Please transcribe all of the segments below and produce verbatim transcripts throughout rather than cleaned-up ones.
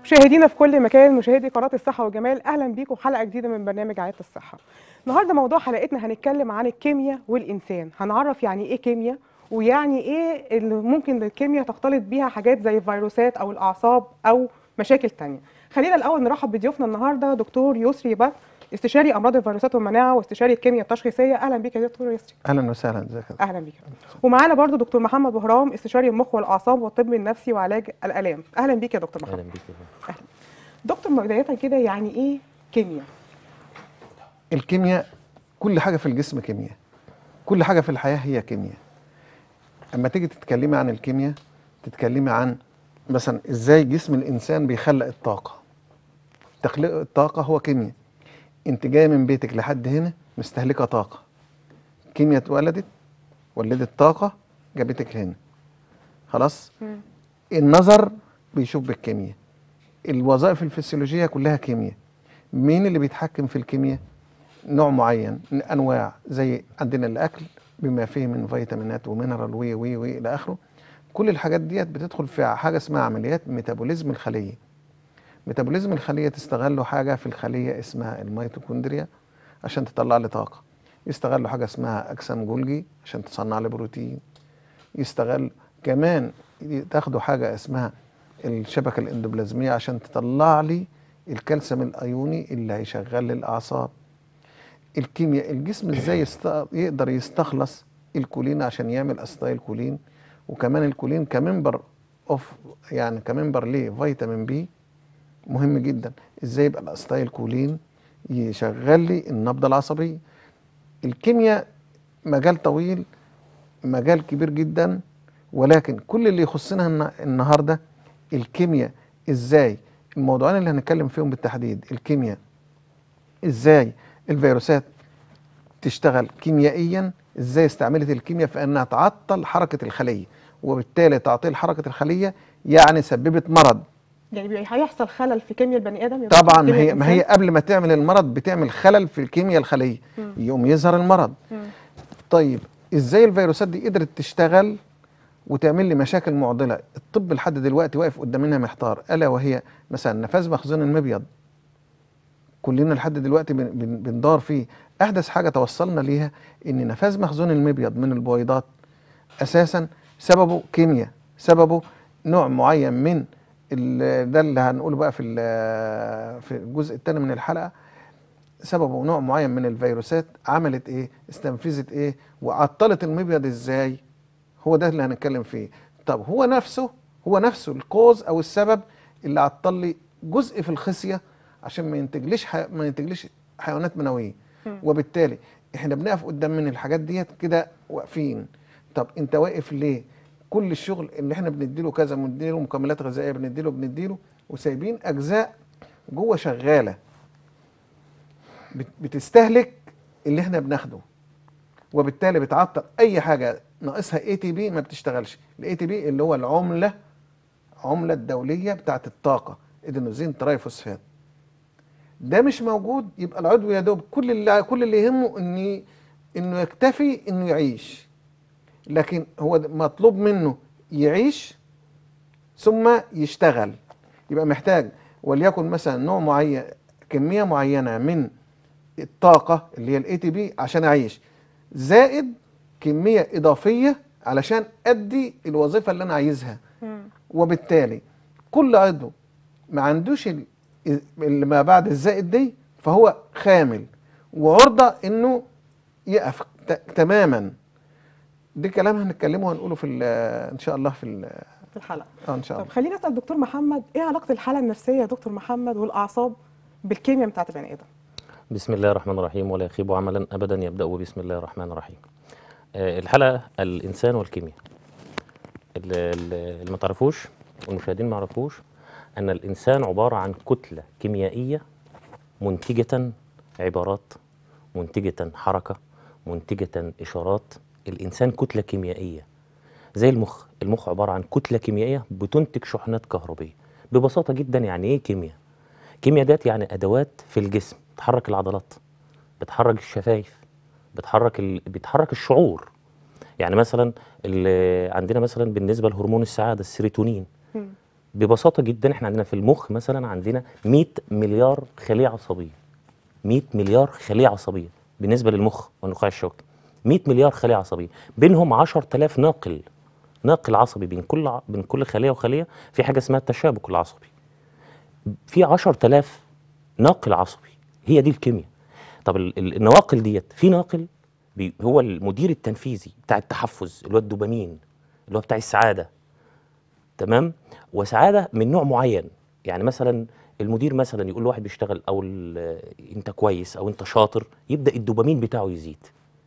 مشاهدينا في كل مكان، مشاهدي قناة الصحة والجمال، أهلا بيكم حلقة جديدة من برنامج عيادة الصحة. النهارده موضوع حلقتنا هنتكلم عن الكيمياء والإنسان، هنعرف يعني إيه كيمياء ويعني إيه اللي ممكن الكيمياء تختلط بيها حاجات زي الفيروسات أو الأعصاب أو مشاكل تانية. خلينا الأول نرحب بضيوفنا النهارده دكتور يسري بك، استشاري أمراض الفيروسات والمناعة واستشاري الكيمياء التشخيصية. أهلا بيك يا دكتور يسري. اهلا وسهلا، ازيك؟ أهلا بيك. ومعانا برضو دكتور محمد بهرام، استشاري المخ والأعصاب والطب النفسي وعلاج الآلام. أهلا بيك يا دكتور محمد. اهلا بيك. أهلا. دكتور بداية كده، يعني ايه كيمياء؟ الكيمياء كل حاجه في الجسم كيمياء، كل حاجه في الحياه هي كيمياء. اما تيجي تتكلمي عن الكيمياء تتكلمي عن مثلا ازاي جسم الانسان بيخلق الطاقه. تخليق الطاقه هو كيمياء. انت جايه من بيتك لحد هنا مستهلكه طاقه، كيمياء اتولدت ولدت طاقه جابتك هنا. خلاص. مم. النظر بيشوف بالكيمياء، الوظائف الفسيولوجيه كلها كيمياء. مين اللي بيتحكم في الكيمياء؟ نوع معين من انواع، زي عندنا الاكل بما فيه من فيتامينات ومينرال وي وي وي الى اخره. كل الحاجات ديت بتدخل في حاجه اسمها عمليات ميتابوليزم الخليه. ميتابوليزم الخليه تستغلوا حاجه في الخليه اسمها الميتوكوندريا عشان تطلع لي طاقه. يستغلوا حاجه اسمها اجسام جولجي عشان تصنع لي بروتين. يستغل كمان تاخدوا حاجه اسمها الشبكه الاندوبلازميه عشان تطلع لي الكالسيوم الايوني اللي هيشغل لي الاعصاب. الكيمياء الجسم ازاي يست... يقدر يستخلص الكولين عشان يعمل اسيتايل كولين، وكمان الكولين كمنبر اوف يعني كمنبر ليه فيتامين بي مهم جدا. ازاي يبقى الاسيتايل كولين يشغل لي النبضه العصبيه. الكيمياء مجال طويل، مجال كبير جدا، ولكن كل اللي يخصنا النهارده الكيمياء ازاي. الموضوعين اللي هنتكلم فيهم بالتحديد الكيمياء ازاي الفيروسات تشتغل كيميائيا، ازاي استعملت الكيمياء في انها تعطل حركه الخليه، وبالتالي تعطيل حركه الخليه يعني سببت مرض. يعني بي- هيحصل خلل في كيمياء البني ادم يا طبعا دكتور؟ ما كيمياء هي ما هي الإنسان؟ قبل ما تعمل المرض بتعمل خلل في الكيمياء الخليه، مم. يقوم يظهر المرض. مم. طيب ازاي الفيروسات دي قدرت تشتغل وتعمل لي مشاكل معضله؟ الطب لحد دلوقتي واقف قدامنا محتار، الا وهي مثلا نفاذ مخزون المبيض. كلنا لحد دلوقتي بن- بن- بندور فيه. احدث حاجه توصلنا ليها ان نفاذ مخزون المبيض من البويضات اساسا سببه كيمياء، سببه نوع معين من ال- ده اللي هنقوله بقى في ال- في الجزء الثاني من الحلقه. سببه نوع معين من الفيروسات عملت ايه، استنفذت ايه، وعطلت المبيض ازاي. هو ده اللي هنتكلم فيه. طب هو نفسه هو نفسه الكوز او السبب اللي عطل لي جزء في الخصيه عشان ما ينتجليش حي... ما ينتجليش حيوانات منويه. مم. وبالتالي احنا بنقف قدام من الحاجات ديت كده واقفين. طب انت واقف ليه؟ كل الشغل اللي احنا بنديله كذا، بنديله مكملات غذائيه، بنديله بنديله وسايبين اجزاء جوه شغاله بت... بتستهلك اللي احنا بناخده، وبالتالي بتعطل اي حاجه ناقصها اي تي بي ما بتشتغلش. الاي تي بي اللي هو العمله عمله الدوليه بتاعت الطاقه، ادينوزين ترايفوسفات. ده مش موجود، يبقى العضو يا دوب كل اللي كل اللي يهمه ان انه يكتفي انه يعيش، لكن هو مطلوب منه يعيش ثم يشتغل. يبقى محتاج وليكن مثلا نوع معين، كميه معينه من الطاقه اللي هي الاي تي بي عشان اعيش، زائد كميه اضافيه علشان ادي الوظيفه اللي انا عايزها. مم. وبالتالي كل عضو ما عندوش ال- اللي ما بعد الزائد دي فهو خامل وعرضه انه يقف ت- تماما. دي كلام هنتكلمه وهنقوله في ال- ان شاء الله في ال- في الحلقه. اه ان شاء طب الله. خلينا اسال دكتور محمد، ايه علاقه الحاله النفسيه يا دكتور محمد والاعصاب بالكيمياء بتاعت البني ادم؟ بسم الله الرحمن الرحيم، ولا يخيب عملا ابدا يبدا بسم الله الرحمن الرحيم. آه، الحلقه الانسان والكيمياء. اللي اللي ما تعرفوش والمشاهدين ما يعرفوش ان الانسان عباره عن كتله كيميائيه منتجه عبارات، منتجه حركه، منتجه اشارات. الانسان كتله كيميائيه زي المخ. المخ عباره عن كتله كيميائيه بتنتج شحنات كهربيه. ببساطه جدا يعني ايه كيمياء؟ كيمياء ديت يعني ادوات في الجسم بتحرك العضلات، بتحرك الشفايف، بتحرك ال... بتحرك الشعور. يعني مثلا اللي عندنا مثلا بالنسبه لهرمون السعاده السيروتونين، مم. ببساطه جدا احنا عندنا في المخ مثلا عندنا مية مليار خليه عصبيه. مية مليار خليه عصبيه بالنسبه للمخ والنخاع الشوكي. مية مليار خليه عصبيه، بينهم عشرة آلاف ناقل ناقل عصبي بين كل ع... بين كل خليه وخليه، في حاجه اسمها التشابك العصبي. في عشرة آلاف ناقل عصبي، هي دي الكيمياء. طب ال- ال- النواقل ديت، في ناقل بي هو المدير التنفيذي بتاع التحفز اللي هو الدوبامين اللي هو بتاع السعاده، تمام؟ وسعاده من نوع معين. يعني مثلا المدير مثلا يقول لواحد بيشتغل او ال- انت كويس او انت شاطر، يبدا الدوبامين بتاعه يزيد.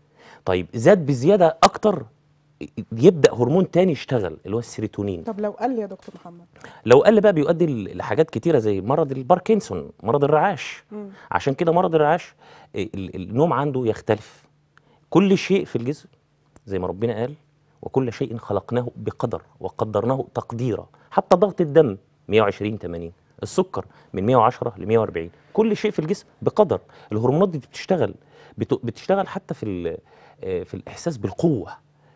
طيب زاد بزياده اكتر، يبدا هرمون تاني يشتغل اللي هو السيروتونين. طب لو قال لي يا دكتور محمد؟ لو قل بقى بيؤدي ل- لحاجات كتيره زي مرض الباركنسون، مرض الرعاش. مم. عشان كده مرض الرعاش ال- ال- النوم عنده يختلف. كل شيء في الجسم زي ما ربنا قال: وكل شيء خلقناه بقدر وقدرناه تقديرا. حتى ضغط الدم مية وعشرين ثمانين، السكر من مية وعشرة ل مية وأربعين، كل شيء في الجسم بقدر. الهرمونات دي بتشتغل بت- بتشتغل حتى في ال- آه، في الاحساس بالقوه،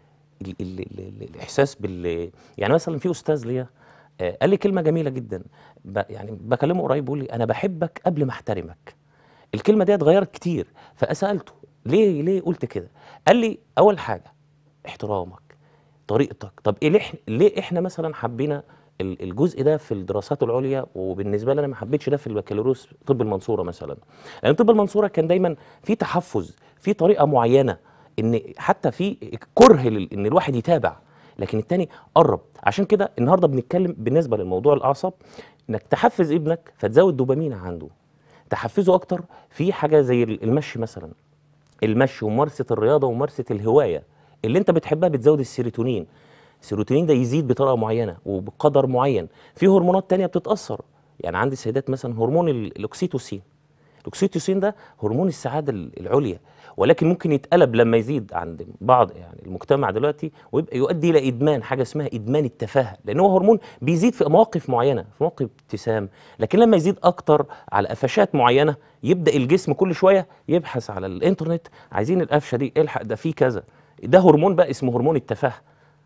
ال ال ال ال الاحساس بال يعني مثلا في استاذ ليا آه، قال لي كلمه جميله جدا. ب يعني بكلمه قريب بيقول لي: انا بحبك قبل ما احترمك. الكلمه دي اتغيرت كتير، فسالته: ليه ليه قلت كده؟ قال لي: اول حاجه احترامك، طريقتك. طب ايه ليه إح- ليه احنا مثلا حبينا ال- الجزء ده في الدراسات العليا، وبالنسبه لي انا ما حبيتش ده في البكالوريوس طب المنصوره مثلا؟ لان طب المنصوره كان دايما في تحفظ، في طريقه معينه، ان حتى في كره لل- ان الواحد يتابع، لكن التاني قرب. عشان كده النهارده بنتكلم بالنسبه للموضوع الاعصاب، انك تحفز ابنك فتزود دوبامين عنده، تحفزه اكتر في حاجه زي المشي مثلا. المشي وممارسه الرياضه وممارسه الهوايه اللي انت بتحبها بتزود السيروتونين. السيروتونين ده يزيد بطريقه معينه وبقدر معين. في هرمونات تانية بتتاثر، يعني عندي السيدات مثلا هرمون ال- الاكسيتوسين. الاكسيتوسين ده هرمون السعاده ال- العليا، ولكن ممكن يتقلب لما يزيد عند بعض يعني المجتمع دلوقتي، ويبقى يؤدي الى ادمان، حاجه اسمها ادمان التفاهه، لان هو هرمون بيزيد في مواقف معينه، في موقف ابتسام، لكن لما يزيد اكتر على قفشات معينه يبدا الجسم كل شويه يبحث على الانترنت: عايزين القفشه دي، الحق ده في كذا. ده هرمون بقى اسمه هرمون التفاهه.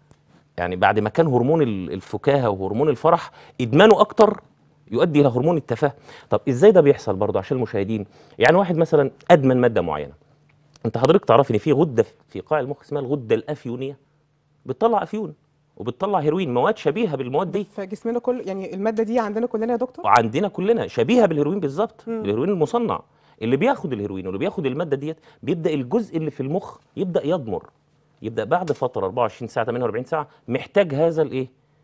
يعني بعد ما كان هرمون ال- الفكاهه وهرمون الفرح، ادمانه اكتر يؤدي الى هرمون التفاهه. طب ازاي ده بيحصل برضه عشان المشاهدين؟ يعني واحد مثلا ادمن ماده معينه، انت حضرتك تعرف ان في غده في قاع المخ اسمها الغده الافيونيه، بتطلع افيون وبتطلع هيروين، مواد شبيهه بالمواد دي. في جسمنا كل يعني الماده دي عندنا كلنا يا دكتور؟ وعندنا كلنا شبيهه بالهيروين بالظبط، مم. الهيروين المصنع. اللي بياخد الهيروين واللي بياخد الماده ديت بيبدا الجزء اللي في المخ يبدا يضمر، يبدا بعد فتره أربعة وعشرين ساعه ثمانية وأربعين ساعه محتاج هذا الايه،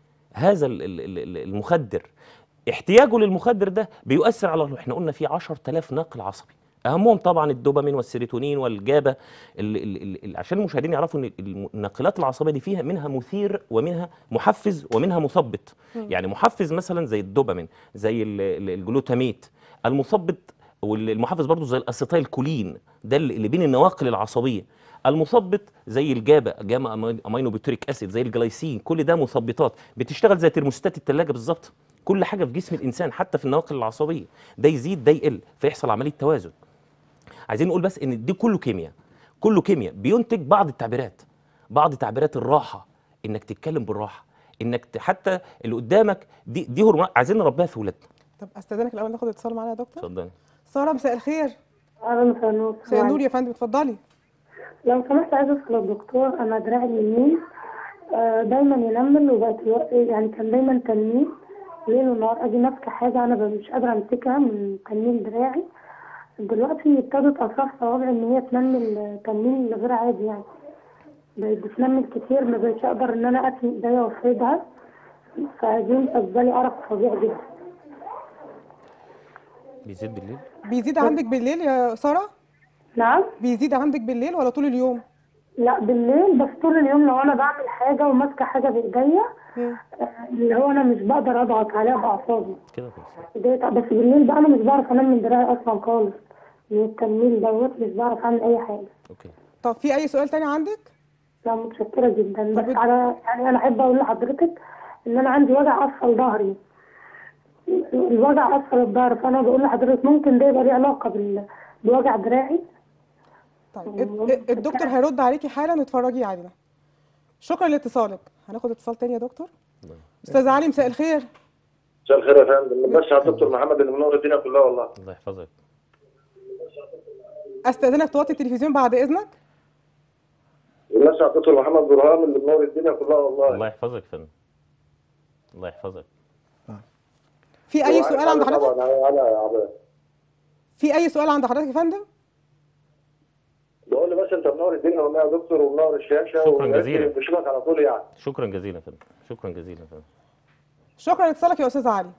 هذا ال- ال- ال- المخدر. احتياجه للمخدر ده بيؤثر على، احنا قلنا في عشرة آلاف ناقل عصبي، اهمهم طبعا الدوبامين والسيروتونين والجابا. ال ال ال عشان المشاهدين يعرفوا ان الناقلات العصبيه دي فيها منها مثير ومنها محفز ومنها مثبط. مم. يعني محفز مثلا زي الدوبامين، زي ال- ال- الجلوتاميت. المثبط والمحفز برضو زي الاسيتايل كولين، ده اللي اللي بين النواقل العصبيه. المثبط زي الجابا، جاما امينو بيوتريك اسيد، زي الجلايسين، كل ده مثبطات بتشتغل زي ترموستات الثلاجه بالظبط. كل حاجه في جسم الانسان حتى في النواقل العصبيه، ده يزيد ده يقل فيحصل عمليه توازن. عايزين نقول بس ان دي كله كيمياء، كله كيمياء بينتج بعض التعبيرات، بعض تعبيرات الراحه، انك تتكلم بالراحه، انك ت- حتى اللي قدامك دي دي هرمونات عايزين نربيها في ولادنا. طب استاذنك الاول ناخد اتصال معانا يا دكتور. اتفضلي. ساره، مساء الخير. أهلا مساء النور. مساء النور يا فندم، اتفضلي. لو سمحت عايزة أسأل الدكتور، أنا دراعي اليمين آه، دايما ينمل، وبقت الو- يعني كان دايما تنميل ليل ونهار، أجي ماسكة حاجة أنا ب- مش قادرة أمسكها من تنميل دراعي. دلوقتي ابتدت أطراف صوابعي إن هي تنمل آه، تنميل غير عادي، يعني بقت بتنمل كتير، ما بقتش أقدر إن أنا أتني إيديا وأفردها، فدي مسببة لي أرق فظيع جدا. بيزيد بالليل؟ بيزيد عندك بالليل يا ساره؟ نعم؟ بيزيد عندك بالليل ولا طول اليوم؟ لا بالليل بس، طول اليوم لو أنا بعمل حاجة وماسكة حاجة بإيديا مم. آه، اللي هو أنا مش بقدر أضغط عليها بأعصابي. كده كويس. بداية بس بالليل بقى انا مش بعرف انام من دراعي اصلا خالص، من التنميل دوت مش بعرف اعمل اي حاجه. اوكي. طب في اي سؤال تاني عندك؟ لا متشكره جدا، طب بس على يعني انا احب اقول لحضرتك ان انا عندي وجع اسفل ظهري، الوجع اسفل الظهر، فانا بقول لحضرتك ممكن ده يبقى ليه علاقه بال... بوجع دراعي. طيب ال- الدكتور هيرد عليكي حالا، اتفرجي علينا. شكرا لاتصالك. هناخد اتصال تاني يا دكتور. استاذ علي، مساء الخير. مساء الخير يا فندم، بس على الدكتور محمد اللي منور الدنيا كلها والله. الله يحفظك. استاذنك توطي التلفزيون بعد اذنك. بس على الدكتور محمد برهان اللي منور الدنيا كلها والله. الله يحفظك يا فندم. الله يحفظك. في اي سؤال عند حضرتك؟ طبعا انا عباد. في اي سؤال عند حضرتك يا فندم؟ بقول لي بس انت منور الدنيا والله يا دكتور ومنور الشاشه، شكراً جزيلاً. بشوفك على طول يعني. شكرا جزيلا يا فندم. شكرا جزيلا يا فندم. شكرا لاتصالك يا استاذ علي.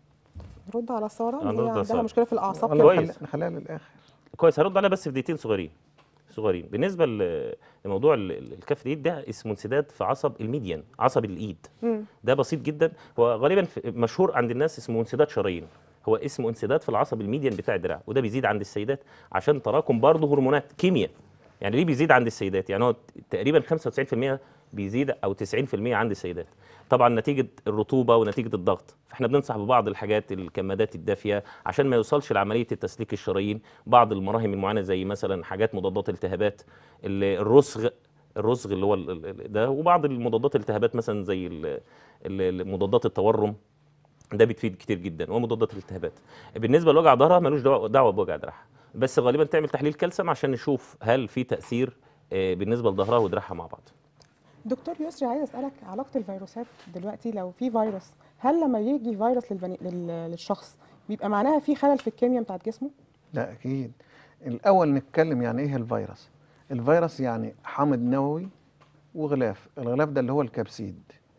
نرد على ساره آه، اللي نرد هي على عندها سارة. مشكله في الاعصاب والله كده. كويس. نخلي- نخليها للاخر. كويس، هرد عليها بس في دقيقتين صغيرين صغيرين. بالنسبه ل- لموضوع ال- ال- الكف الايد، ده اسمه انسداد في عصب الميديان، عصب الايد. مم. ده بسيط جدا، هو غالبا في- مشهور عند الناس اسمه انسداد شرايين. هو اسمه انسداد في العصب الميديان بتاع الدراع، وده بيزيد عند السيدات عشان تراكم برضه هرمونات كيمياء. يعني ليه بيزيد عند السيدات؟ يعني هو تقريبا خمسة وتسعين في المية بيزيد او تسعين في المية عند السيدات، طبعا نتيجه الرطوبه ونتيجه الضغط. فاحنا بننصح ببعض الحاجات، الكمادات الدافيه، عشان ما يوصلش لعمليه التسليك الشرايين. بعض المراهم المعينه زي مثلا حاجات مضادات التهابات، ال- الرسغ الرسغ اللي هو ال- ال- ده، وبعض المضادات الالتهابات مثلا زي ال- ال- مضادات التورم، ده بتفيد كتير جدا، ومضادات الالتهابات. بالنسبه لوجع ظهرها ملوش دعوه دعوة بوجع دراعها، بس غالبا تعمل تحليل كالسيوم عشان نشوف هل في تاثير آه، بالنسبه لظهرها ودراعها مع بعض. دكتور يسري، عايز اسالك علاقه الفيروسات دلوقتي. لو في فيروس، هل لما يجي فيروس للبني... لل... للشخص بيبقى معناها في خلل في الكيمياء بتاعت جسمه؟ لا اكيد. الاول نتكلم يعني ايه الفيروس. الفيروس يعني حامض نووي وغلاف. الغلاف ده اللي هو الكبسيد.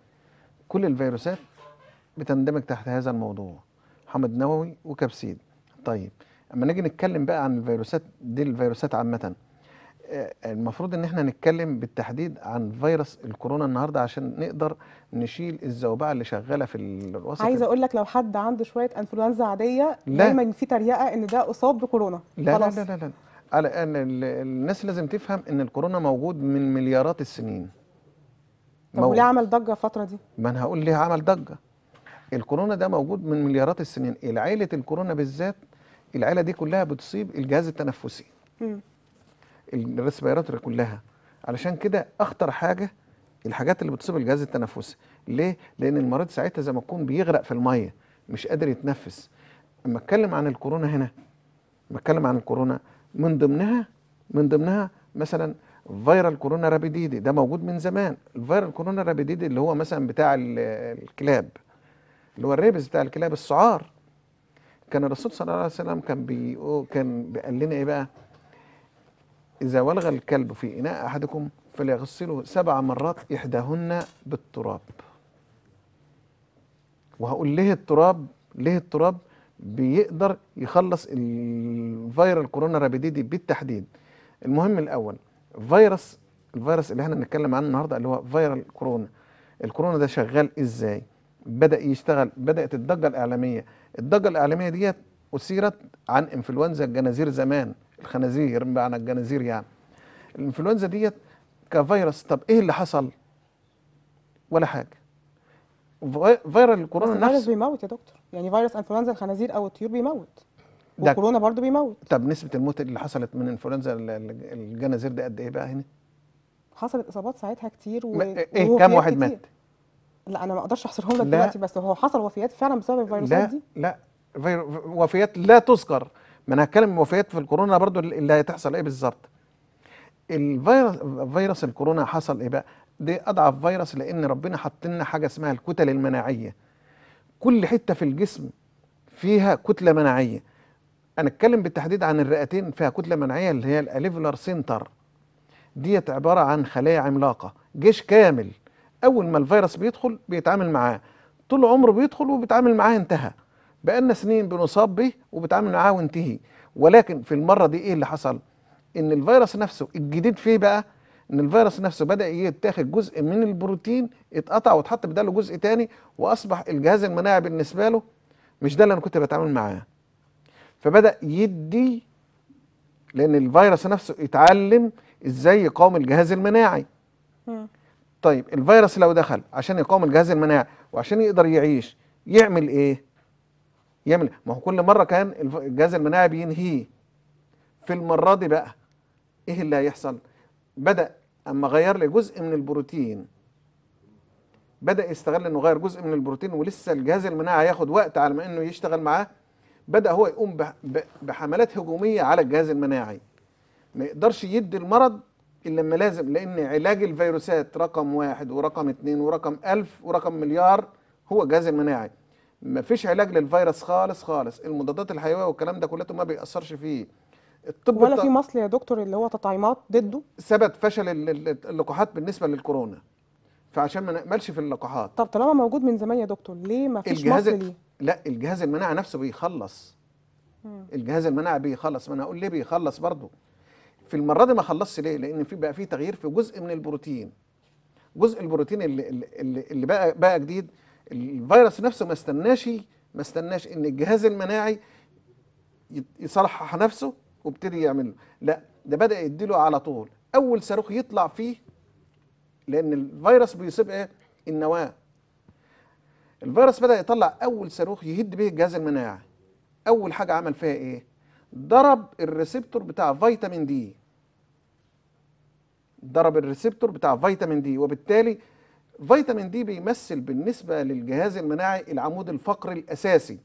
كل الفيروسات بتندمج تحت هذا الموضوع، حامض نووي وكبسيد. طيب اما نيجي نتكلم بقى عن الفيروسات دي، الفيروسات عامه، آه، المفروض ان احنا نتكلم بالتحديد عن فيروس الكورونا النهارده عشان نقدر نشيل الزوبعه اللي شغاله في الوسط. عايزه اقول لك لو حد عنده شويه انفلونزا عاديه لا. دايما في تريقه ان ده اصاب بكورونا. لا لا خلاص. لا لا لا على ان ال- الناس لازم تفهم ان الكورونا موجود من مليارات السنين. طب مو- وليه عمل ضجه الفتره دي؟ ما انا هقول ليه عمل ضجه. الكورونا ده موجود من مليارات السنين. العيله الكورونا بالذات، العيله دي كلها بتصيب الجهاز التنفسي، مم. الريسبيراتوري كلها. علشان كده اخطر حاجه الحاجات اللي بتصيب الجهاز التنفسي. ليه؟ لان المريض ساعتها زي ما يكون بيغرق في الميه، مش قادر يتنفس. اما اتكلم عن الكورونا هنا، بتكلم عن الكورونا من ضمنها من ضمنها مثلا فيرال كورونا رابيديدي، ده موجود من زمان. الفيرال كورونا رابيديدي اللي هو مثلا بتاع ال- الكلاب، اللي هو الريبس بتاع الكلاب، السعار. كان الرسول صلى الله عليه وسلم كان بيقول كان قال لنا ايه بقى؟ اذا ولغ الكلب في اناء احدكم فليغسله سبع مرات احداهن بالتراب. وهقول ليه التراب؟ ليه التراب بيقدر يخلص الفيرال كورونا رابيديدي بالتحديد. المهم الاول، فيروس الفيروس اللي احنا بنتكلم عنه النهارده اللي هو فيرال كورونا. الكورونا ده شغال ازاي؟ بدأ يشتغل، بدأت الضجة الإعلامية. الضجة الإعلامية ديت أثيرت عن إنفلونزا الجنازير زمان، الخنازير معنى الجنازير يعني. الإنفلونزا ديت كفيروس. طب إيه اللي حصل؟ ولا حاجة. في- فيرال بس الكورونا الفيروس نفسه. بيموت يا دكتور، يعني فيروس انفلونزا الخنازير او الطيور بيموت، ده- وكورونا برضو بيموت. طب نسبة الموت اللي حصلت من إنفلونزا ال- ال- الجنازير ده قد إيه بقى هنا؟ حصلت اصابات ساعتها كتير و... ما- إيه ووفيات كام واحد كتير. مات؟ لا انا ما اقدرش احصرهم لك لا. دلوقتي، بس هو حصل وفيات فعلا بسبب الفيروسات لا دي. لا فيرو- وفيات لا تذكر. ما انا هتكلم وفيات في الكورونا برضو اللي هتحصل ايه بالظبط. الفيروس فيروس الكورونا حصل ايه بقى؟ دي اضعف فيروس لان ربنا حط لنا حاجه اسمها الكتل المناعيه. كل حته في الجسم فيها كتله مناعيه. انا اتكلم بالتحديد عن الرئتين، فيها كتله مناعيه اللي هي الاليفولار سنتر. ديت عباره عن خلايا عملاقه، جيش كامل. اول ما الفيروس بيدخل بيتعامل معاه، طول عمره بيدخل وبيتعامل معاه، انتهى. بقالنا سنين بنصاب به وبيتعامل معاه وانتهي. ولكن في المره دي ايه اللي حصل؟ ان الفيروس نفسه الجديد فيه بقى ان الفيروس نفسه بدا يتاخد جزء من البروتين، اتقطع واتحط بداله جزء تاني، واصبح الجهاز المناعي بالنسبه له مش ده اللي انا كنت بتعامل معاه. فبدا يدي، لان الفيروس نفسه يتعلم ازاي يقاوم الجهاز المناعي. مم. طيب الفيروس لو دخل عشان يقاوم الجهاز المناعي وعشان يقدر يعيش، يعمل ايه؟ يعمل ما هو كل مره كان الف- الجهاز المناعي بينهيه. في المره دي بقى ايه اللي هيحصل؟ بدأ اما غير لي جزء من البروتين بدا يستغل انه غير جزء من البروتين ولسه الجهاز المناعي هياخد وقت على ما انه يشتغل معاه، بدا هو يقوم بح- ب- بحملات هجوميه على الجهاز المناعي. ما يقدرش يدي المرض الا لما لازم، لان علاج الفيروسات رقم واحد ورقم اتنين ورقم الف ورقم مليار هو الجهاز المناعي. ما فيش علاج للفيروس خالص خالص، المضادات الحيويه والكلام ده كلته ما بيأثرش فيه. الطب ولا في الط- مصل يا دكتور اللي هو تطعيمات ضده؟ ثبت فشل ال- ال- اللقاحات بالنسبه للكورونا، فعشان ما نأملش في اللقاحات. طب طالما موجود من زمان يا دكتور ليه ما فيش الجهاز مصل ليه؟ لا الجهاز المناعي نفسه بيخلص. الجهاز المناعي بيخلص، ما انا اقول ليه بيخلص برضه. في المره دي ما خلصش ليه؟ لان في بقى في تغيير في جزء من البروتين. جزء البروتين اللي اللي, اللي بقى بقى جديد، الفيروس نفسه ما استناش ما استناش ان الجهاز المناعي يت- يصلح نفسه وابتدي يعمل له. لا ده بدأ يديله على طول اول صاروخ يطلع فيه، لان الفيروس بيصيب ايه؟ النواه. الفيروس بدأ يطلع اول صاروخ يهد به الجهاز المناعي. اول حاجه عمل فيها ايه؟ ضرب الريسبتور بتاع فيتامين دي. ضرب الريسبتور بتاع فيتامين دي، وبالتالي فيتامين دي بيمثل بالنسبه للجهاز المناعي العمود الفقري الاساسي.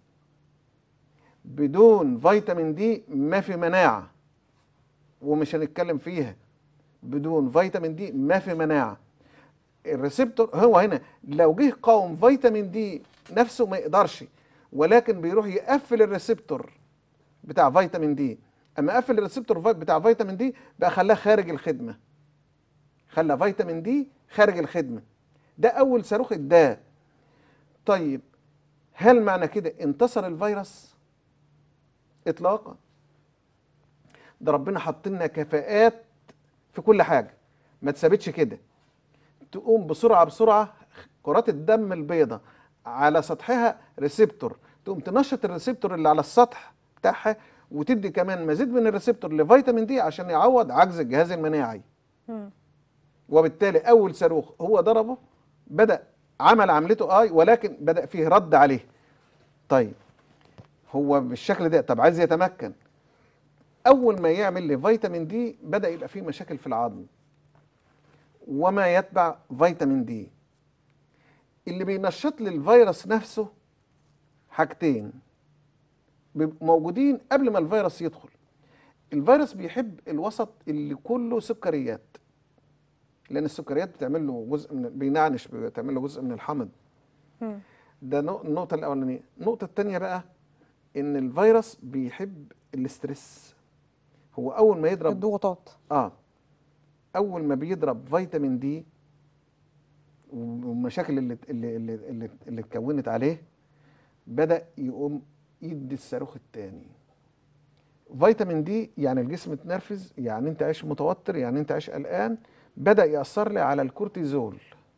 بدون فيتامين دي ما في مناعه، ومش هنتكلم فيها. بدون فيتامين دي ما في مناعه. الريسبتور هو هنا لو جه قاوم فيتامين دي نفسه ما يقدرش، ولكن بيروح يقفل الريسبتور بتاع فيتامين دي. اما قفل الريسبتور في- بتاع فيتامين دي بقى خلاه خارج الخدمه. خلى فيتامين دي خارج الخدمه. ده اول صاروخ اداه. طيب هل معنى كده انتصر الفيروس؟ اطلاقا. ده ربنا حط لنا كفاءات في كل حاجه، ما تثبتش كده. تقوم بسرعه بسرعه كرات الدم البيضاء على سطحها ريسبتور، تقوم تنشط الريسبتور اللي على السطح بتاعها، وتدي كمان مزيد من الريسبتور لفيتامين دي عشان يعوض عجز الجهاز المناعي. مم. وبالتالي اول صاروخ هو ضربه بدأ عمل عملته اي، ولكن بدأ فيه رد عليه. طيب هو بالشكل ده، طب عايز يتمكن. اول ما يعمل لي فيتامين دي بدأ يبقى فيه مشاكل في العظم، وما يتبع فيتامين دي. اللي بينشط لي الفيروس نفسه حاجتين بيبقوا موجودين قبل ما الفيروس يدخل. الفيروس بيحب الوسط اللي كله سكريات، لان السكريات بتعمل له جزء من بينعنش، بتعمل له جزء من الحمض. مم. ده نق- النقطه الاولانيه. النقطه الثانيه بقى ان الفيروس بيحب الاسترس. هو اول ما يضرب الضغوطات. اه اول ما بيضرب فيتامين دي والمشاكل اللي اللي اللي اللي, اللي اتكونت عليه، بدأ يقوم يدي الصاروخ الثاني. فيتامين دي يعني الجسم اتنرفز، يعني انت عايش متوتر، يعني انت عايش قلقان، بدأ يأثر لي على الكورتيزول.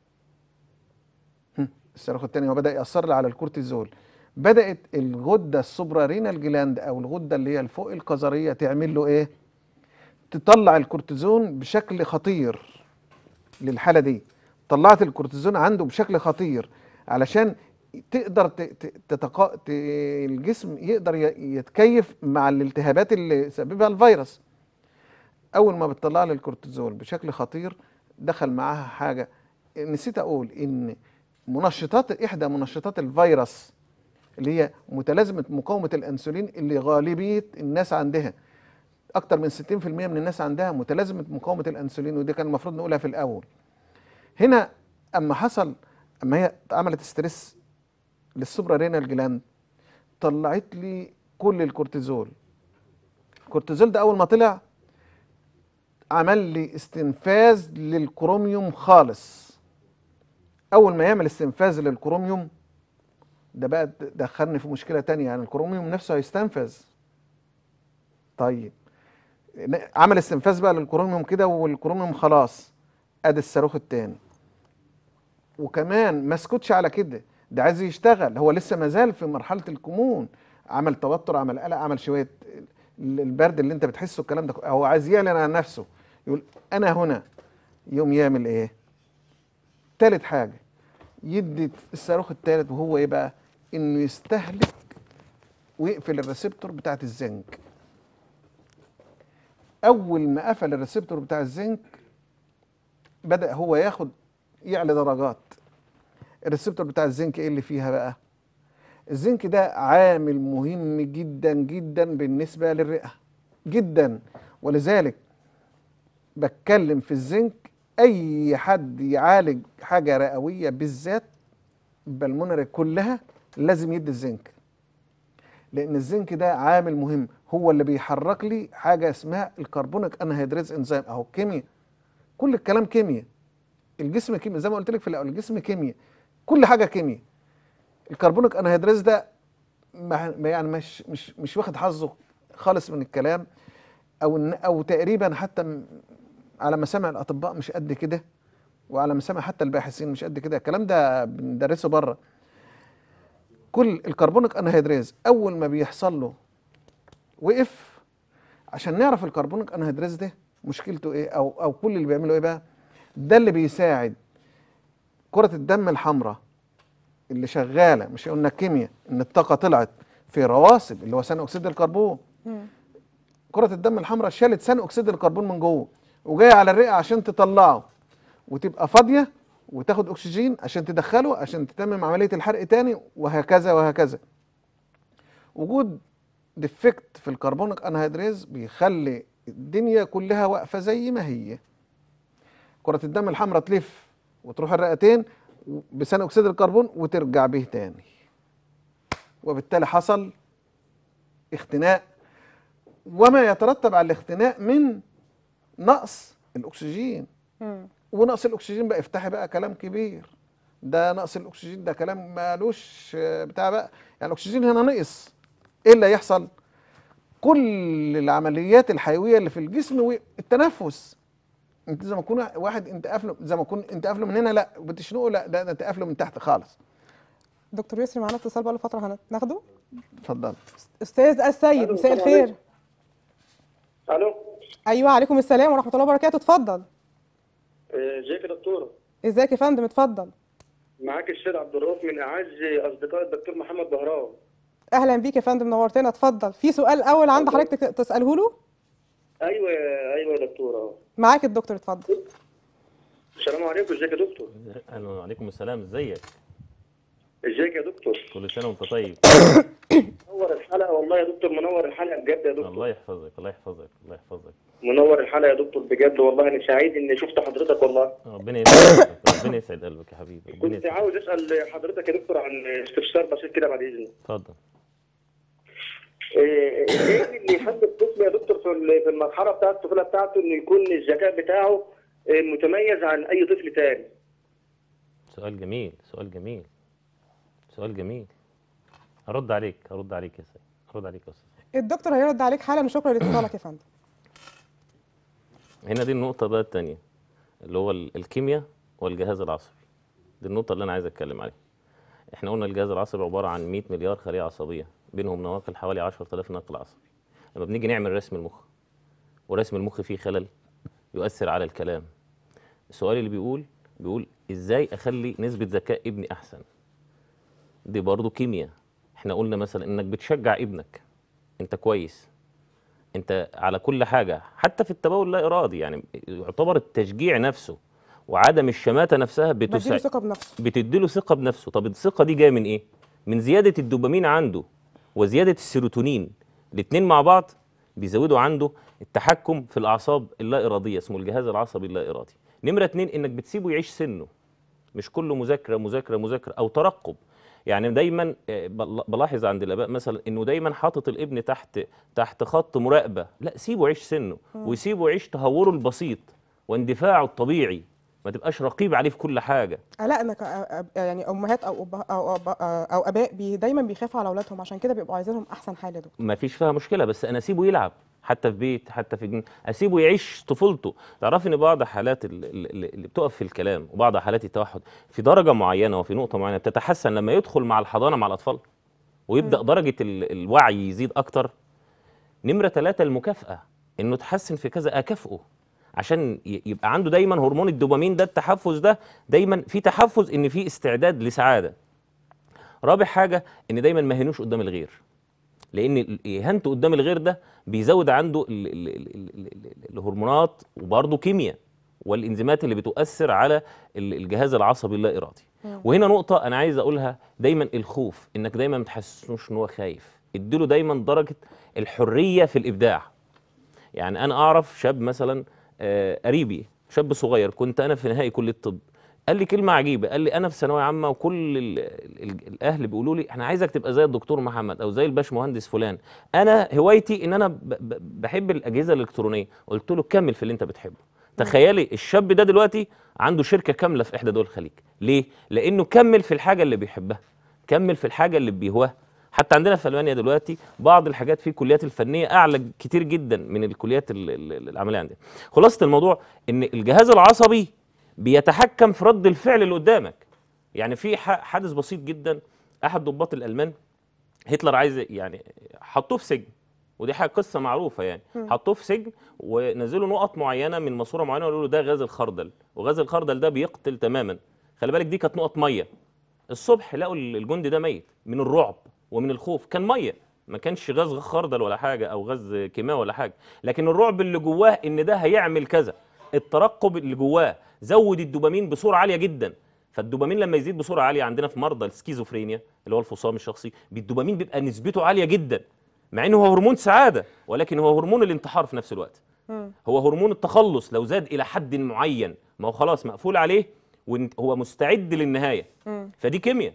هم، الصاروخ الثاني هو بدأ يأثر لي على الكورتيزول. بدأت الغدة السوبرارينال جلاند او الغدة اللي هي الفوق القذرية تعمل له ايه؟ تطلع الكورتيزون بشكل خطير. للحالة دي طلعت الكورتيزون عنده بشكل خطير علشان تقدر ت- ت- تتقا... ت... الجسم يقدر ي- يتكيف مع الالتهابات اللي سببها الفيروس. اول ما بتطلع لي الكورتيزول بشكل خطير، دخل معاها حاجه نسيت اقول ان منشطات احدى منشطات الفيروس اللي هي متلازمه مقاومه الانسولين، اللي غالبيه الناس عندها اكتر من ستين في المية من الناس عندها متلازمه مقاومه الانسولين، ودي كان المفروض نقولها في الاول. هنا اما حصل، اما هي عملت ستريس للسوبرارينال جلاند، طلعت لي كل الكورتيزول. الكورتيزول ده اول ما طلع عمل لي استنفاذ للكروميوم خالص. اول ما يعمل استنفاذ للكروميوم ده بقى دخلني في مشكلة تانية، يعني الكروميوم نفسه هيستنفذ. طيب عمل استنفاذ بقى للكروميوم كده، والكروميوم خلاص ادي الصاروخ التاني. وكمان ما اسكتش على كده، ده عايز يشتغل، هو لسه ما زال في مرحله الكمون، عمل توتر، عمل قلق، عمل شويه البرد اللي انت بتحسه، الكلام ده هو عايز يعلن عن نفسه، يقول انا هنا. يوم يعمل ايه؟ تالت حاجه يدي الصاروخ التالت، وهو ايه بقى؟ انه يستهلك ويقفل الريسبتور بتاعت الزنك. اول ما قفل الريسبتور بتاع الزنك بدأ هو ياخد يعلى درجات. الريسبتور بتاع الزنك ايه اللي فيها بقى؟ الزنك ده عامل مهم جدا جدا بالنسبه للرئه جدا، ولذلك بتكلم في الزنك. اي حد يعالج حاجه رئويه بالذات بالمونري كلها لازم يدي الزنك، لان الزنك ده عامل مهم، هو اللي بيحرك لي حاجه اسمها الكربونيك انهيدريز انزيم. اهو كيمياء، كل الكلام كيمياء. الجسم كيمياء زي ما قلت لك في الاول، الجسم كيمياء، كل حاجه كيمياء. الكربونيك انهيدريز ده يعني مش مش مش واخد حظه خالص من الكلام، او او تقريبا حتى على مسامع الاطباء مش قد كده، وعلى مسامع حتى الباحثين مش قد كده. الكلام ده بندرسه بره. كل الكربونيك انهيدريز اول ما بيحصل له وقف، عشان نعرف الكربونيك انهيدريز ده مشكلته ايه، او او كل اللي بيعمله ايه بقى. ده اللي بيساعد كرة الدم الحمراء اللي شغاله، مش قلنا الكيمياء ان الطاقه طلعت في رواسب اللي هو ثاني اكسيد الكربون. كرة الدم الحمراء شالت ثاني اكسيد الكربون من جوه وجايه على الرئه عشان تطلعه وتبقى فاضيه وتاخد اكسجين عشان تدخله عشان تتمم عمليه الحرق تاني، وهكذا وهكذا. وجود ديفكت في الكربونيك انهيدريز بيخلي الدنيا كلها واقفه زي ما هي. كرة الدم الحمراء تلف وتروح الرئتين بثاني اكسيد الكربون وترجع به تاني، وبالتالي حصل اختناق، وما يترتب على الاختناق من نقص الاكسجين. مم. ونقص الاكسجين بقى افتحي بقى كلام كبير. ده نقص الاكسجين ده كلام مالوش بتاع بقى، يعني الاكسجين هنا نقص، ايه اللي هيحصل؟ كل العمليات الحيويه اللي في الجسم والتنفس. انت زي ما تكون واحد انت قافله، زي ما تكون انت قافله من هنا لا بتشنقه، لا ده انت قافله من تحت خالص. دكتور يسري معانا اتصال بقاله فتره، هناخده. اتفضل. استاذ السيد، ألو، مساء السلام الخير. عليكم. الو. ايوه عليكم السلام ورحمه الله وبركاته، اتفضل. آه، ازيك يا دكتوره؟ ازيك يا فندم، اتفضل. معاك السيد عبد الرؤوف من اعز اصدقاء الدكتور محمد بهرام. اهلا بيك يا فندم، نورتنا، اتفضل. في سؤال اول عند اتفضل. حضرتك تساله له؟ ايوه ايوه يا دكتوره. معاك الدكتور، اتفضل. السلام عليكم، ازيك يا دكتور؟ اهلا وعليكم السلام، ازيك؟ ازيك يا دكتور؟ كل سنه وانت طيب. منور الحلقه والله يا دكتور، منور الحلقه بجد يا دكتور. الله يحفظك، الله يحفظك، الله يحفظك. منور الحلقه يا دكتور بجد والله، انا سعيد اني شفت حضرتك والله. ربنا يسعد قلبك، ربنا يسعد قلبك يا حبيبي. ربنا كنت يسعد. عاوز اسال حضرتك يا دكتور عن استفسار بسيط كده بعد اذنك. اتفضل. ايه إيه اللي يخلي الطفل يا دكتور في في المرحله بتاعت الطفوله بتاعته انه يكون الذكاء بتاعه آه، متميز عن اي طفل تاني؟ سؤال جميل، سؤال جميل، سؤال جميل. هرد عليك، هرد عليك يا سيد، هرد عليك يا استاذ. الدكتور هيرد عليك حالا، شكرا لاتصالك يا فندم. هنا دي النقطة بقى التانية اللي هو ال- الكيمياء والجهاز العصبي. دي النقطة اللي أنا عايز أتكلم عليها. إحنا قلنا الجهاز العصبي عبارة عن مئة مليار خلية عصبية، بينهم نواقل حوالي عشرة آلاف ناقل عصبي. لما بنيجي نعمل رسم المخ، ورسم المخ فيه خلل يؤثر على الكلام. السؤال اللي بيقول بيقول إزاي أخلي نسبة ذكاء ابني أحسن؟ دي برضه كيمياء. إحنا قلنا مثلا إنك بتشجع ابنك، أنت كويس، انت على كل حاجه، حتى في التبول اللا ارادي، يعني يعتبر التشجيع نفسه وعدم الشماته نفسها بديله بتساعد، ثقه بنفسه. بتديله ثقه بنفسه. طب الثقه دي جايه من ايه؟ من زياده الدوبامين عنده وزياده السيروتونين، الاثنين مع بعض بيزودوا عنده التحكم في الاعصاب اللا اراديه، اسمه الجهاز العصبي اللا ارادي. نمره اتنين، انك بتسيبه يعيش سنه، مش كله مذاكره مذاكره مذاكره او ترقب. يعني دايما آه، بل- بلاحظ عند الاباء مثلا انه دايما حاطط الابن تحت تحت خط مراقبه. لا، سيبه يعيش سنه، وسيبه يعيش تهوره البسيط واندفاعه الطبيعي، ما تبقاش رقيب عليه في كل حاجه. قلقنا ك- يعني امهات او أب- او أب- او اباء بي دايما بيخافوا على اولادهم، عشان كده بيبقوا عايزينهم احسن حال يا دكتور. ما فيش فيها مشكله، بس انا اسيبه يلعب حتى في بيت، حتى في جن... اسيبه يعيش طفولته. تعرفي ان بعض حالات ال- ال- اللي بتقف في الكلام وبعض حالات التوحد في درجه معينه وفي نقطه معينه بتتحسن لما يدخل مع الحضانه مع الاطفال ويبدا درجه ال- الوعي يزيد اكتر. نمره ثلاثة، المكافاه، انه تحسن في كذا اكافئه عشان ي- يبقى عنده دايما هرمون الدوبامين ده، التحفز ده دايما في تحفز، ان في استعداد لسعاده. رابع حاجه، ان دايما ما يهنوش قدام الغير، لان ال- اهانته قدام الغير ده بيزود عنده ال ال ال ال ال ال الهرمونات، وبرضه كيمياء والانزيمات اللي بتؤثر على الجهاز العصبي اللا ارادي. وهنا نقطه انا عايز اقولها دايما، الخوف، انك دايما ما تحسسوش ان هو خايف، اديله دايما درجه الحريه في الابداع. يعني انا اعرف شاب مثلا آه قريبي، شاب صغير، كنت انا في نهائي كليه الطب، قال لي كلمه عجيبه، قال لي انا في ثانويه عامه وكل ال ال الاهل بيقولوا لي انا عايزك تبقى زي الدكتور محمد او زي الباش مهندس فلان، انا هوايتي ان انا ب ب بحب الاجهزه الالكترونيه. قلت له كمل في اللي انت بتحبه. تخيلي الشاب ده دلوقتي عنده شركه كامله في احدى دول الخليج. ليه؟ لانه كمل في الحاجه اللي بيحبها، كمل في الحاجه اللي بيهواها. حتى عندنا في المانيا دلوقتي بعض الحاجات في الكليات الفنيه اعلى كتير جدا من الكليات العمليه عندنا. خلاصه الموضوع ان الجهاز العصبي بيتحكم في رد الفعل اللي قدامك. يعني في حادث بسيط جدا، احد ضباط الالمان هتلر عايز يعني حطوه في سجن، ودي حاجه قصه معروفه يعني، حطوه في سجن ونزلوا نقط معينه من ماسوره معينه وقالوا له ده غاز الخردل، وغاز الخردل ده بيقتل تماما. خلي بالك دي كانت نقط ميه. الصبح لقوا الجندي ده ميت من الرعب ومن الخوف، كان ميه، ما كانش غاز خردل ولا حاجه او غاز كيماوي ولا حاجه، لكن الرعب اللي جواه ان ده هيعمل كذا، الترقب اللي جواه زود الدوبامين بصوره عاليه جدا. فالدوبامين لما يزيد بصوره عاليه عندنا في مرضى السكيزوفرينيا اللي هو الفصام الشخصي، الدوبامين بيبقى نسبته عاليه جدا، مع انه هو هرمون سعاده، ولكن هو هرمون الانتحار في نفس الوقت. هو هرمون التخلص لو زاد الى حد معين ما هو خلاص مقفول عليه وهو مستعد للنهايه. فدي كيمياء،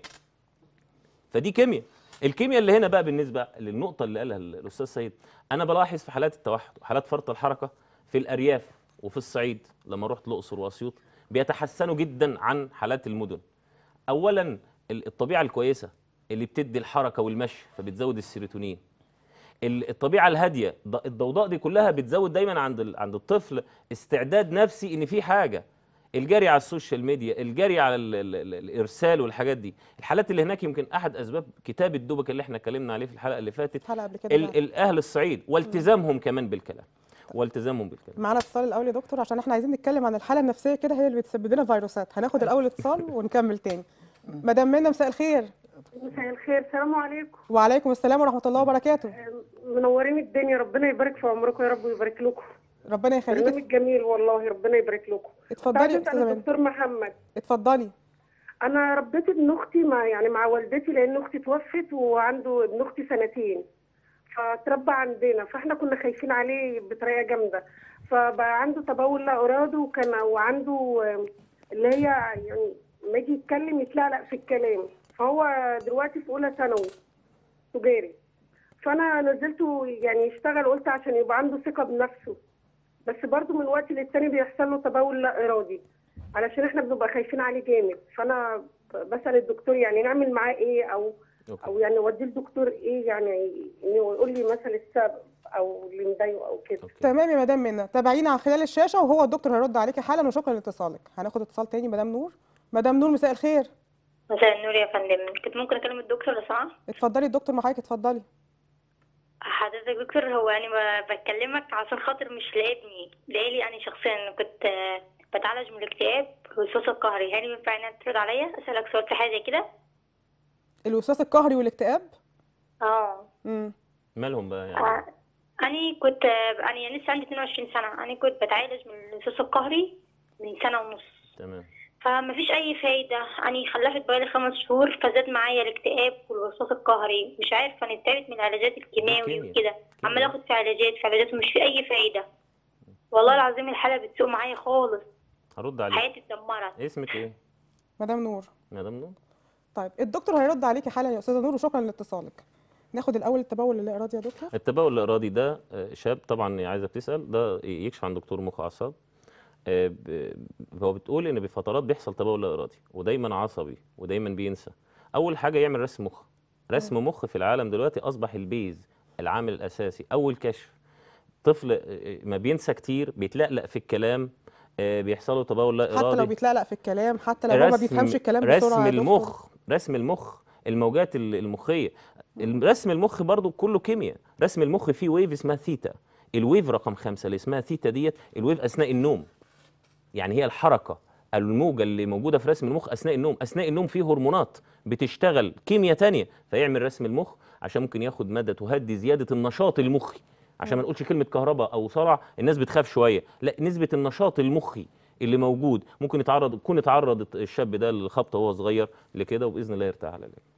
فدي كيمياء. الكيمياء اللي هنا بقى بالنسبه للنقطه اللي قالها الاستاذ سيد، انا بلاحظ في حالات التوحد وحالات فرط الحركه في الارياف وفي الصعيد، لما رحت الاقصر واسيوط بيتحسنوا جدا عن حالات المدن. اولا الطبيعه الكويسه اللي بتدي الحركه والمشي فبتزود السيروتونين. الطبيعه الهاديه، الضوضاء دي كلها بتزود دايما عند عند الطفل استعداد نفسي ان في حاجه. الجري على السوشيال ميديا، الجري على ال ال ال الارسال والحاجات دي، الحالات اللي هناك يمكن احد اسباب كتاب الدوبك اللي احنا اتكلمنا عليه في الحلقه اللي فاتت، الحلقه قبل كده الاهل الصعيد والتزامهم كمان بالكلام، والتزامهم بالكلام. معانا اتصال الاول يا دكتور، عشان احنا عايزين نتكلم عن الحاله النفسيه كده، هي اللي بتسبب لنا فيروسات. هناخد الاول اتصال ونكمل تاني. مدام منى مساء الخير. مساء الخير، السلام عليكم. وعليكم السلام ورحمه الله وبركاته. منورين الدنيا، ربنا يبارك في عمركم يا رب ويبارك لكم. ربنا يخليك. برنامج جميل والله، ربنا يبارك لكم. اتفضلي يا استاذه منى. دكتور محمد. اتفضلي. انا ربيت ابن اختي مع يعني مع والدتي، لان اختي توفت وعنده ابن اختي سنتين، فتربى عندنا، فاحنا كنا خايفين عليه بطريقه جامده، فبقى عنده تبول لا ارادي، وكان وعنده اللي هي يعني لما يجي يتكلم يتلعلق في الكلام. فهو دلوقتي في اولى ثانوي تجاري، فانا نزلته يعني يشتغل، قلت عشان يبقى عنده ثقه بنفسه، بس برضه من وقت للتاني بيحصل له تبول لا ارادي، علشان احنا بنبقى خايفين عليه جامد. فانا بسال الدكتور يعني نعمل معاه ايه، او أوكي. او يعني اوديه الدكتور ايه، يعني انه يقول لي مثلا السبب او اللي مضايقه او كده. تمام يا مدام منى، تابعينا على خلال الشاشه وهو الدكتور هيرد عليكي حالا، وشكرا لاتصالك. هناخد اتصال تاني. مدام نور. مدام نور مساء الخير. مساء النور يا فندم، كنت ممكن اكلم الدكتور لو سمحت؟ اتفضلي الدكتور معاكي، اتفضلي. حضرتك دكتور، هو يعني بكلمك عشان خاطر مش لابني، ليلي انا شخصيا كنت بتعالج من الاكتئاب والوسواس القهري. هل ينفع انك ترد عليا اسالك سؤال في حاجه زي كده؟ الوسواس القهري والاكتئاب؟ اه امم مالهم بقى يعني؟ آه. انا كنت انا لسه عندي اتنين وعشرين سنه، انا كنت بتعالج من الوسواس القهري من سنه ونص. تمام. فما فيش اي فايده، انا خلفت بقالي خمس شهور فزاد معايا الاكتئاب والوسواس القهري، مش عارفه انا تعبت من العلاجات الكيماوي وكده، عماله اخد في علاجات في علاجات ومش في اي فايده. والله العظيم الحاله بتسوء معايا خالص، هرد عليك. حياتي اتدمرت. اسمك ايه؟ مدام نور. مدام نور. طيب الدكتور هيرد عليكي حالا يا استاذه نور، وشكرا لاتصالك. ناخد الاول التبول اللا ارادي يا دكتور. التبول اللا ارادي ده شاب طبعا عايزه بتسال، ده يكشف عن دكتور مخ واعصاب. هو بتقول ان بفترات بيحصل تبول لا ارادي ودايما عصبي ودايما بينسى. اول حاجه يعمل رسم مخ. رسم مخ في العالم دلوقتي اصبح البيز، العامل الاساسي. اول كشف طفل ما بينسى كتير، بيتلقلق في الكلام، بيحصل له تبول لا ارادي. حتى لو بيتلقلق في الكلام، حتى لو هو ما بيفهمش الكلام بسرعه. رسم المخ، رسم المخ، الموجات المخيه. رسم المخ برضو كله كيمياء. رسم المخ فيه ويف اسمها ثيتا، الويف رقم خمسة اللي اسمها ثيتا ديت الويف اثناء النوم. يعني هي الحركه، الموجه اللي موجوده في رسم المخ اثناء النوم. اثناء النوم فيه هرمونات بتشتغل كيمياء ثانيه، فيعمل رسم المخ عشان ممكن ياخد ماده تهدي زياده النشاط المخي. عشان ما نقولش كلمه كهرباء او صرع، الناس بتخاف شويه، لا، نسبه النشاط المخي اللي موجود ممكن يتعرض يكون اتعرض الشاب ده للخبطه وهو صغير لكده، وباذن الله يرتاح على العلاج.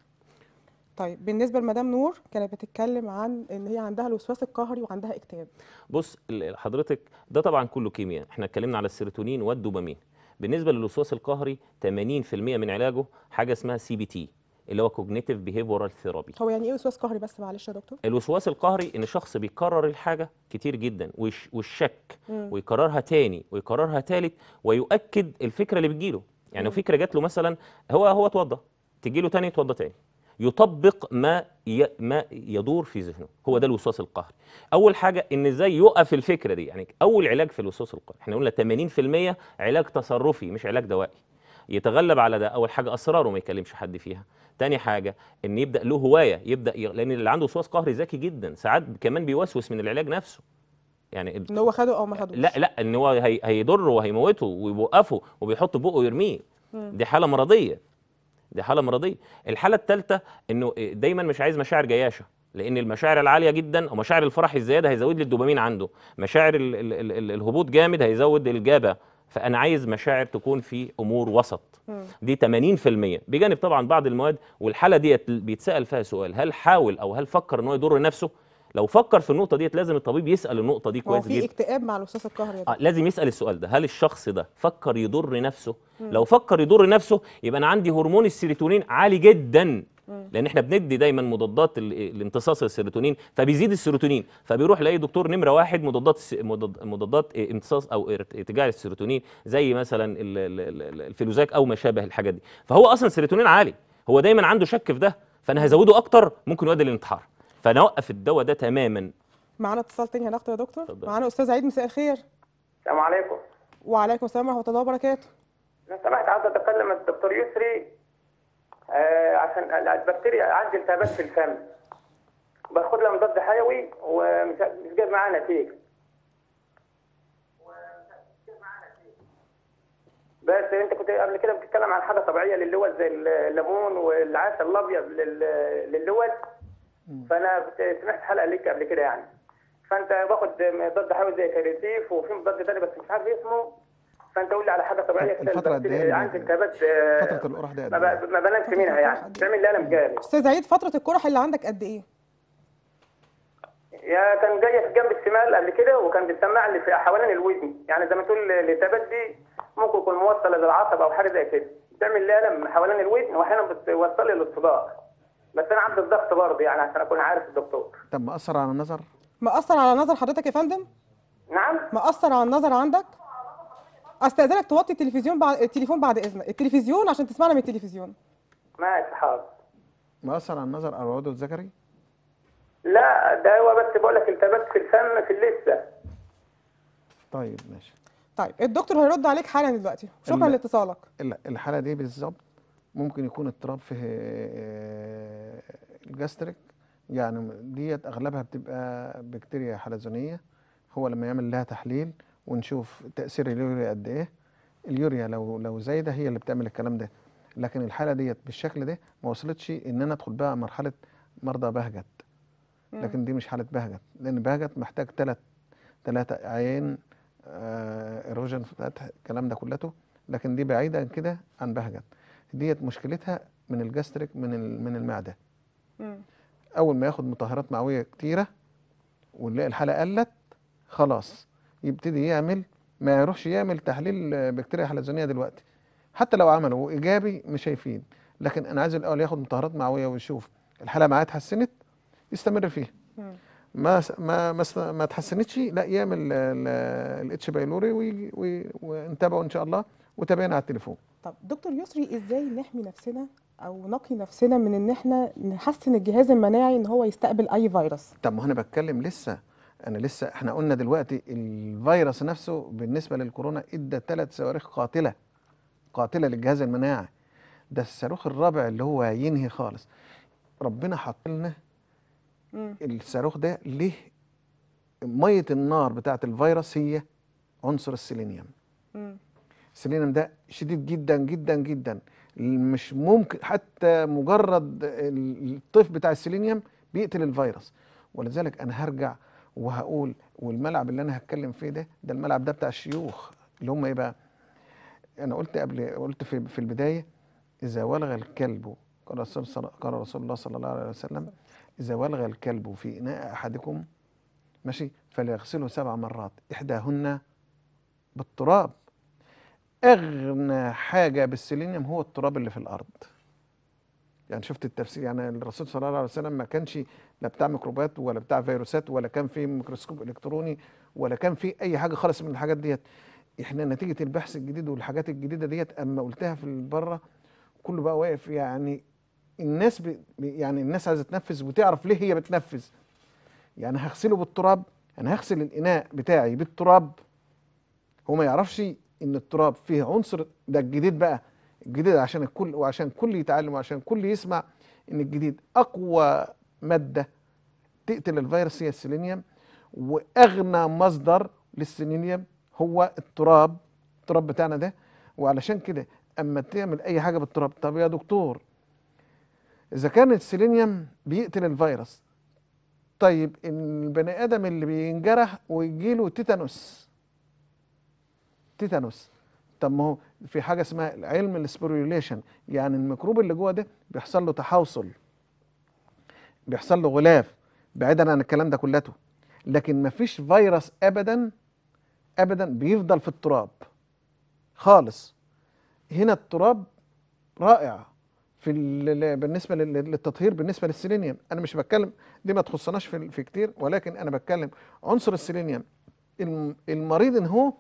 طيب بالنسبه لمدام نور كانت بتتكلم عن ان هي عندها الوسواس القهري وعندها اكتئاب. بص حضرتك ده طبعا كله كيمياء، احنا اتكلمنا على السيروتونين والدوبامين. بالنسبه للوسواس القهري ثمانين في المية من علاجه حاجه اسمها سي بي تي اللي هو كوجنيتيف بيهيفيورال ثيرابي. هو يعني ايه وسواس قهري بس معلش يا دكتور؟ الوسواس القهري ان شخص بيكرر الحاجه كتير جدا ويش والشك مم. ويكررها تاني ويكررها تالت ويؤكد الفكره اللي بتجيله. يعني لو فكره جات له مثلا هو هو اتوضى، تجي له تاني يتوضى تاني، يطبق ما ي... ما يدور في ذهنه. هو ده الوسواس القهري. اول حاجه ان ازاي يوقف الفكره دي. يعني اول علاج في الوسواس القهري احنا قلنا ثمانين في المية علاج تصرفي مش علاج دوائي. يتغلب على ده. اول حاجه اسراره ما يكلمش حد فيها. تاني حاجه ان يبدا له هوايه، يبدا ي... لان اللي عنده وسواس قهري ذكي جدا، ساعات كمان بيوسوس من العلاج نفسه. يعني ان هو خده او ما خدوش. لا لا ان هو هي... هيضره وهيموته ويوقفه وبيحط بقه ويرميه. دي حاله مرضيه. دي حاله مرضيه. الحاله الثالثه انه دايما مش عايز مشاعر جياشه، لان المشاعر العاليه جدا او مشاعر الفرح الزياده هيزود لي الدوبامين عنده، مشاعر ال ال ال الهبوط جامد هيزود الجابه. فانا عايز مشاعر تكون في امور وسط. دي ثمانين في المية بجانب طبعا بعض المواد. والحاله ديت بيتسال فيها سؤال، هل حاول او هل فكر ان هو يضر نفسه؟ لو فكر في النقطه ديت لازم الطبيب يسال النقطه دي كويس جدا. هو في اكتئاب مع الوسواس القهري آه لازم يسال السؤال ده، هل الشخص ده فكر يضر نفسه؟ مم. لو فكر يضر نفسه يبقى انا عندي هرمون السيروتونين عالي جدا. مم. لان احنا بندي دايما مضادات الامتصاص السيروتونين فبيزيد السيروتونين، فبيروح لاي دكتور نمره واحد مضادات مضادات امتصاص او ارتجاع السيروتونين زي مثلا الفلوزاك او ما شابه الحاجات دي. فهو اصلا السيروتونين عالي، هو دايما عنده شك في ده، فانا هزوده اكتر ممكن يؤدي للانتحار. فنوقف الدواء ده تماما. معانا اتصال تاني هناخده يا دكتور. معانا استاذ عيد، مساء الخير. السلام عليكم. وعليكم السلام ورحمه الله وبركاته. لو سمحت عايز اتكلم الدكتور يسري آه عشان البكتيريا عندي التهابات في الفم، باخد لها مضاد حيوي ومش مش جايب معاها نتيجه. بس انت كنت قبل كده بتتكلم عن حاجه طبيعيه للوز زي الليمون والعسل الابيض للوز، فانا سمعت حلقه ليك قبل كده يعني، فانت باخد مضاد حيوي زي كاريتيف وفي مضاد تاني بس مش عارف اسمه، فانت قول لي على حاجه طبيعيه كده. الفتره قد ايه عندي التهابات فتره القرح دي؟ ما بنامش منها يعني، بتعمل لي الم جامد. استاذ عيد فتره القرح اللي عندك قد ايه؟ يا كان جايه في الجنب الشمال قبل كده وكان بتسمع لي في حوالين الودن، يعني زي ما تقول الالتهابات دي ممكن يكون موصله للعصب او حاجه زي كده، بتعمل لي الم حوالين الودن واحيانا بتوصل لي للصداع. بس انا عندي الضغط برضه يعني عشان اكون عارف الدكتور. طب مأثر على النظر؟ مأثر على نظر حضرتك يا فندم؟ نعم؟ مأثر على النظر عندك؟ استاذنك توطي التلفزيون بعد التليفون بعد اذنك، التلفزيون عشان تسمعنا من التلفزيون. ماشي حاضر. مأثر على النظر او العضو الذكري؟ لا ده هو بس بقول لك التهابات في الفم في اللثه. طيب ماشي. طيب الدكتور هيرد عليك حالا دلوقتي، شكرا لاتصالك. الحاله دي بالظبط ممكن يكون اضطراب في الجاستريك، يعني ديت اغلبها بتبقى بكتيريا حلزونيه. هو لما يعمل لها تحليل ونشوف تاثير اليوريا قد ايه، اليوريا لو لو زايده هي اللي بتعمل الكلام ده. لكن الحاله ديت بالشكل ده ما وصلتش ان انا ادخل بقى مرحله مرضى بهجت، لكن دي مش حاله بهجت، لان بهجت محتاج ثلاث ثلاثه عين آه ايروجن فتح الكلام ده كلته، لكن دي بعيده كده عن بهجت. ديت مشكلتها من الجاستريك من من المعده. مم. اول ما ياخد مطهرات معويه كتيره ونلاقي الحاله قلت خلاص يبتدي يعمل، ما يروحش يعمل تحليل بكتيريا حلزونيه دلوقتي، حتى لو عمله ايجابي مش هيفيد. لكن انا عايز الاول ياخد مطهرات معويه ويشوف الحاله معاه اتحسنت يستمر فيها. مم. ما ما ما, ما اتحسنتش لا يعمل الاتش بايلوري ونتابعه ان شاء الله وتابعنا على التليفون. طب دكتور يسري ازاي نحمي نفسنا او نقي نفسنا من ان احنا نحسن الجهاز المناعي ان هو يستقبل اي فيروس؟ طب ما انا بتكلم لسه انا لسه احنا قلنا دلوقتي الفيروس نفسه بالنسبه للكورونا ادى ثلاث صواريخ قاتله قاتله للجهاز المناعي. ده الصاروخ الرابع اللي هو ينهي خالص. ربنا حط لنا الصاروخ ده ليه؟ ميه النار بتاعه الفيروس هي عنصر السيلينيوم. مم. السيلينيوم ده شديد جدا جدا جدا، مش ممكن حتى مجرد الطيف بتاع السيلينيوم بيقتل الفيروس. ولذلك انا هرجع وهقول، والملعب اللي انا هتكلم فيه ده ده الملعب ده بتاع الشيوخ اللي هم ايه بقى؟ انا قلت قبل قلت في في البدايه اذا ولغ الكلب، قال رسول صل- قال رسول الله صلى الله عليه وسلم اذا ولغ الكلب في اناء احدكم ماشي فليغسله سبع مرات احداهن بالتراب. اغنى حاجه بالسيلينيوم هو التراب اللي في الارض. يعني شفت التفسير، يعني الرسول صلى الله عليه وسلم ما كانش لا بتاع ميكروبات ولا بتاع فيروسات ولا كان في ميكروسكوب الكتروني ولا كان في اي حاجه خالص من الحاجات ديت. احنا نتيجه البحث الجديد والحاجات الجديده ديت اما قلتها في بره كله بقى واقف. يعني الناس ب... يعني الناس عايزه تنفذ وتعرف ليه هي بتنفذ. يعني هغسله بالتراب، انا هغسل الاناء بتاعي بالتراب. هو ما يعرفش ان التراب فيه عنصر، ده الجديد بقى، الجديد عشان الكل وعشان الكل يتعلم وعشان الكل يسمع ان الجديد اقوى ماده تقتل الفيروس هي السيلينيوم، واغنى مصدر للسيلينيوم هو التراب، التراب بتاعنا ده. وعلشان كده اما تعمل اي حاجه بالتراب، طب يا دكتور اذا كان السيلينيوم بيقتل الفيروس، طيب البني ادم اللي بينجرح ويجيله تيتانوس، تيتانوس طب ما هو في حاجه اسمها علم السبوريوليشن، يعني الميكروب اللي جوه ده بيحصل له تحوصل، بيحصل له غلاف، بعيدا عن الكلام ده كلته. لكن ما فيش فيروس ابدا ابدا بيفضل في التراب خالص. هنا التراب رائع في بالنسبه للتطهير بالنسبه للسيلينيوم. انا مش بتكلم دي ما تخصناش في, في كتير، ولكن انا بتكلم عنصر السيلينيوم. المريض ان هو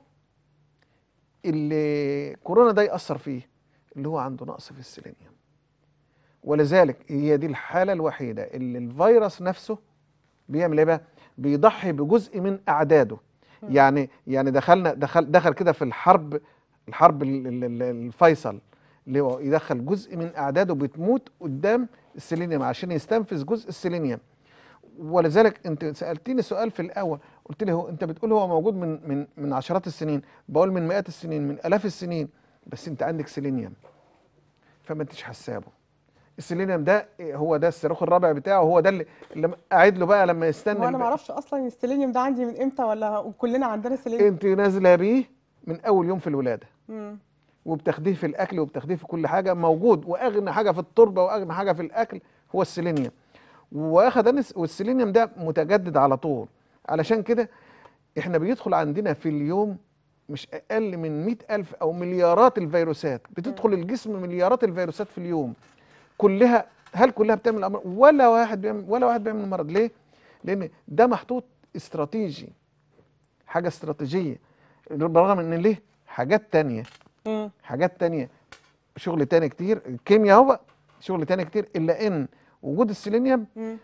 اللي كورونا ده يأثر فيه اللي هو عنده نقص في السيلينيوم، ولذلك هي دي الحالة الوحيدة اللي الفيروس نفسه بيعمل ايه بقى؟ بيضحي بجزء من أعداده. يعني يعني دخلنا دخل دخل كده في الحرب، الحرب الفيصل اللي هو يدخل جزء من أعداده بتموت قدام السيلينيوم عشان يستنفذ جزء السيلينيوم. ولذلك انت سالتيني سؤال في الاول، قلت لي هو انت بتقول هو موجود من من من عشرات السنين، بقول من مئات السنين، من الاف السنين، بس انت عندك سيلينيوم فما انتش حسابه. السيلينيوم ده هو ده الصاروخ الرابع بتاعه، هو ده اللي اللي قاعد له بقى لما يستنى. وانا ما اعرفش اصلا السيلينيوم ده عندي من امتى، ولا كلنا عندنا سيلينيوم؟ انت نازله بيه من اول يوم في الولاده، امم وبتاخديه في الاكل وبتاخديه في كل حاجه، موجود. واغنى حاجه في التربه واغنى حاجه في الاكل هو السيلينيوم. واخد انس، والسيلينيوم ده متجدد على طول. علشان كده احنا بيدخل عندنا في اليوم مش اقل من مئة الف او مليارات الفيروسات بتدخل الجسم، مليارات الفيروسات في اليوم كلها. هل كلها بتعمل امراض؟ ولا واحد بيعمل ولا واحد بيعمل مرض. ليه؟ لان ده محطوط استراتيجي، حاجه استراتيجيه، بالرغم ان ليه حاجات تانية حاجات تانية شغل تاني كتير، الكيمياء هو شغل تاني كتير، الا ان وجود السيلينيوم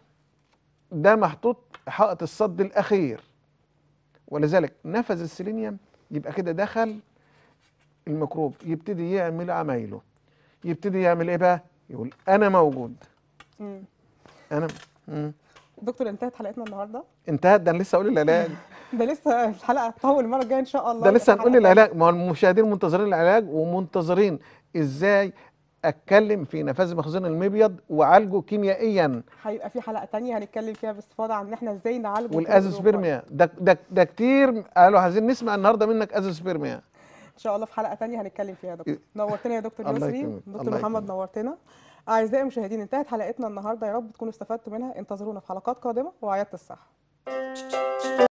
ده محطوط حائط الصد الاخير. ولذلك نفذ السيلينيوم يبقى كده دخل الميكروب، يبتدي يعمل عمايله، يبتدي يعمل ايه بقى؟ يقول انا موجود. مم. انا مم. دكتور انتهت حلقتنا النهارده؟ انتهت؟ ده انا لسه اقول العلاج. ده لسه الحلقه هتطول المره الجايه ان شاء الله. ده لسه هنقول العلاج. ما هو المشاهدين منتظرين العلاج ومنتظرين ازاي اتكلم في نفاذ مخزون المبيض وعالجه كيميائيا. هيبقى في حلقه تانية هنتكلم فيها باستفاضه عن ان احنا ازاي نعالجه. والازوسبيرميا ده ده ده كتير قالوا عايزين نسمع النهارده منك ازوسبيرميا. ان شاء الله في حلقه تانية هنتكلم فيها يا دكتور. نورتنا يا دكتور الله يسري، يكرمك. دكتور الله محمد يكرمك. نورتنا. اعزائي المشاهدين انتهت حلقتنا النهارده، يا رب تكونوا استفدتوا منها. انتظرونا في حلقات قادمه وعيادة الصحه.